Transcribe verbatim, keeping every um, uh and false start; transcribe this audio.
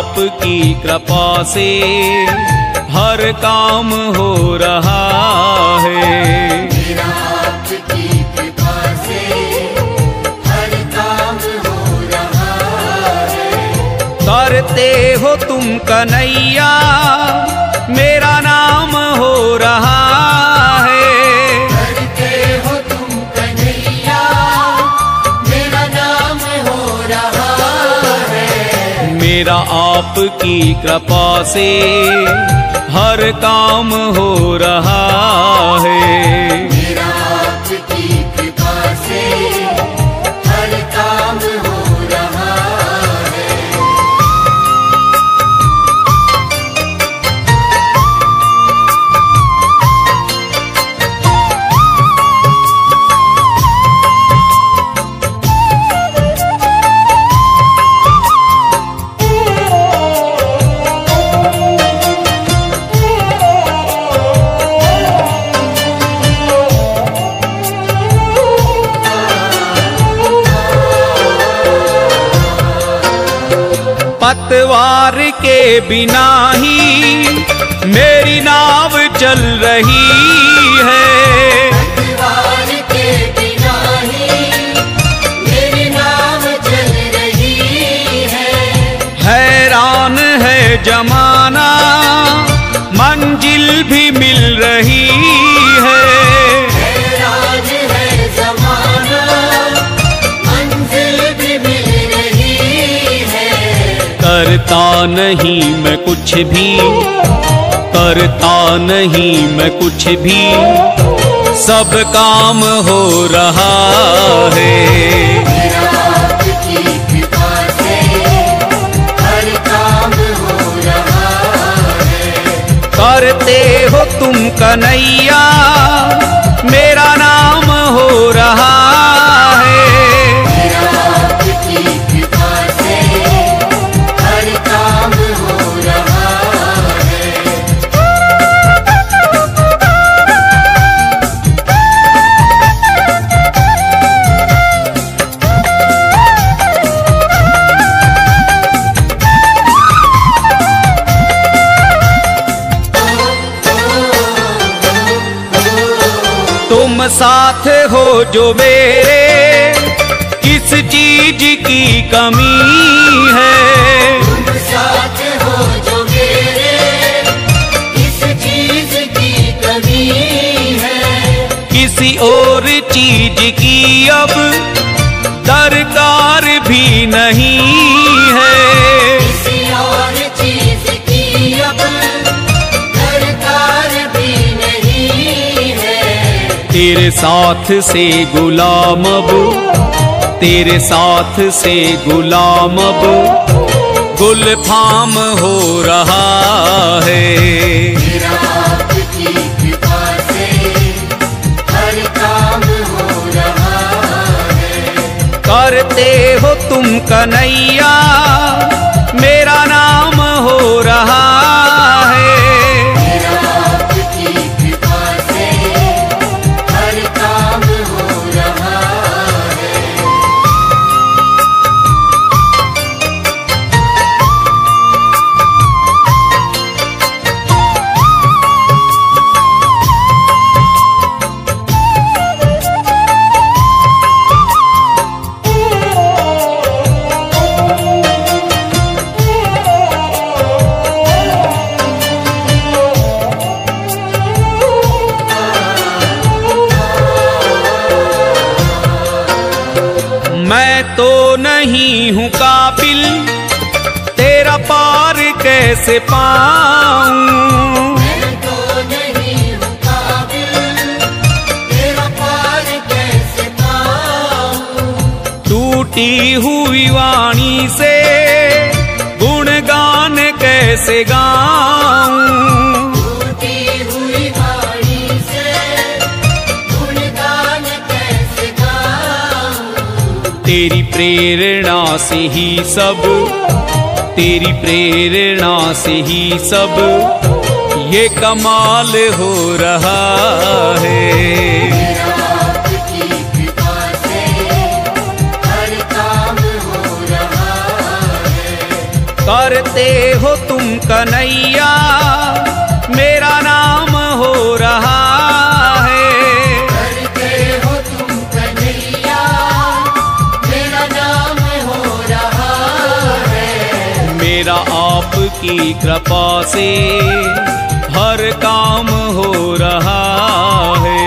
आपकी कृपा से हर काम हो रहा है। मेरा आपकी कृपा से हर काम हो रहा है। करते हो तुम कन्हैया मेरा नाम हो रहा है। करते हो तुम कन्हैया मेरा नाम हो रहा है। मेरा आपकी कृपा से हर काम हो रहा है। मेरा आपकी कृपा से हर काम हो रहा है। पतवार के बिना ही मेरी नाव चल रही है। पतवार के बिना ही मेरी नाव चल रही है। हैरान है जमाना मंजिल भी मिल रही है। हैरान है जमाना मंजिल भी मिल रही है। करता नहीं मैं कुछ भी, करता नहीं मैं कुछ भी, सब काम हो रहा है। मेरा आपकी कृपा से हर काम हो रहा है। करते हो तुम कन्हैया मेरा नाम हो रहा है। मेरा आपकी कृपा से हर काम हो रहा है। तुम साथ हो जो मेरे किस चीज की कमी है। तुम साथ हो जो मेरे किस चीज की कमी है। किसी और चीज की अब दरकार भी नहीं है। किसी और चीज की अब दरकार भी नहीं है। तेरे साथ से गुलाम अब, तेरे साथ से गुलाम अब गुलफाम हो रहा है। मेरा आपकी कृपा से हर काम हो रहा है। करते हो तुम कन्हैया मेरा नाम हो रहा है। मेरा आपकी कृपा से हर काम हो रहा है। मैं तो नहीं हूँ काबिल तेरा पार कैसे पाऊं। मैं तो नहीं हूँ काबिल तेरा पार कैसे पाऊं। टूटी हुई वाणी से गुणगान कैसे गाऊं। टूटी हुई वाणी से गुणगान कैसे गाऊं। तेरी प्रेरणा से ही सब, तेरी प्रेरणा से ही सब ये कमाल हो रहा है। मेरा आपकी कृपा से हर काम हो रहा है। करते कन्हैया मेरा नाम हो रहा है। करते हो तुम कन्हैया मेरा नाम हो रहा है। मेरा आपकी कृपा से हर काम हो रहा है।